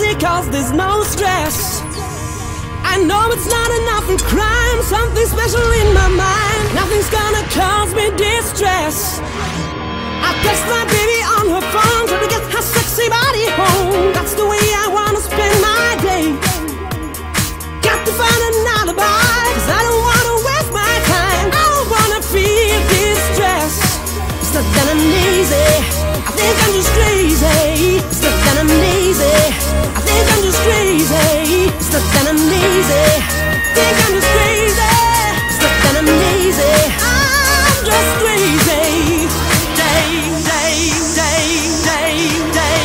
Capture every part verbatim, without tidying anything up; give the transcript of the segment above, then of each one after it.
because there's no stress. I know it's not enough in crime, something special in my mind. Nothing's gonna cause me distress. I text my baby on her phone, trying to get her sexy body home. That's the way I wanna spend my day. Got to find an alibi, cause I don't wanna waste my time. I don't wanna feel distress. It's not that I'm lazy, I think I'm just crazy. It's not that I'm lazy, I think I'm just crazy. It's not that I'm lazy, I think I'm just crazy. It's not that I'm lazy, I'm just crazy. Day, day, day, day,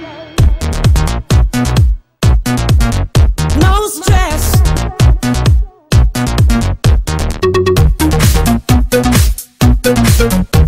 day. No stress.